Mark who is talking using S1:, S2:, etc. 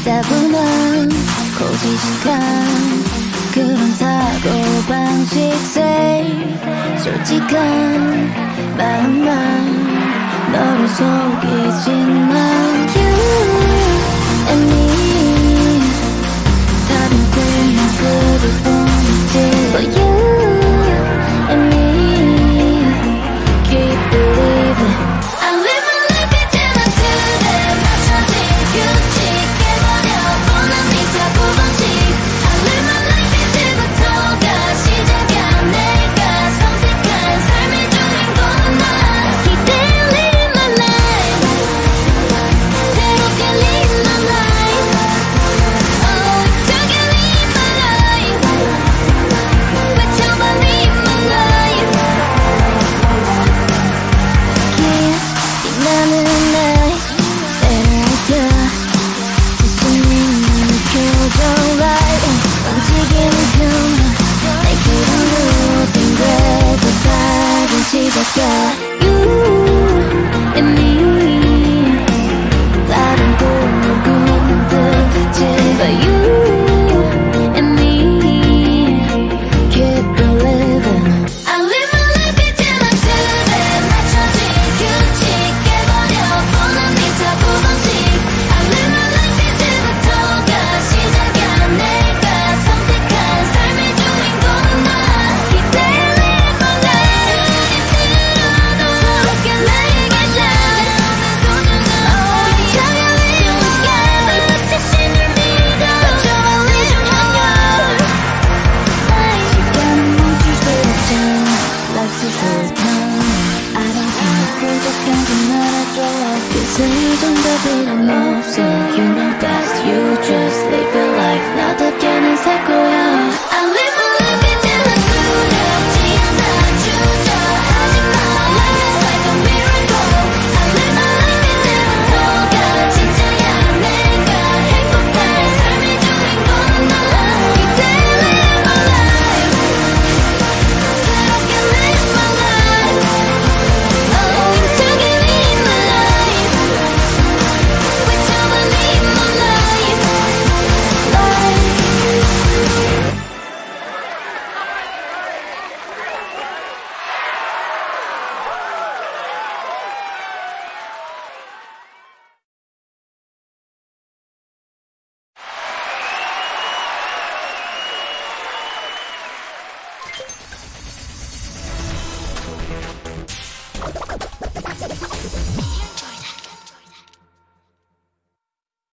S1: 따분한 고지식한 그런 사고방식세 솔직한 마음만 너를 속이진 마. You and me 다른 꿈을 그릴 뿐이지. But you and me keep believing. I live my life 이제는 틀에 맞춰진 규칙 깨버려 뻔한 네 사고방식. I live my life 이제부터가 시작이야. 내가 선택한 삶의 주인공은 나. Keep living my life 새롭게 live my life. Oh 저게 live my life 외쳐봐 live my life. Yeah 빛나는 날 때려야 자신이 느껴져 right. 움직이는 변화 내 길은 모든 궤도 다른 시작이야. You and me 다른 꿈을 꾸는 듯했지. But you and me keep believing. I live my life 이제는 틀에 맞춰진 규칙 깨버려 뻔한 네 사고방식. I live my life 이제부터가 시작이야. 내가 선택한 삶의 주인공은 나. Keep living my life 힘들어도 새롭게 내게 잘 저게 live my life 자신을 믿어 저와 live my life. 시간은 멈출 수 없잖아. Life's a short time. I don't care 부족한 건 알아줘. 그새 정답이란 없어. You know best. You just live your life. 나답게는 살 거야.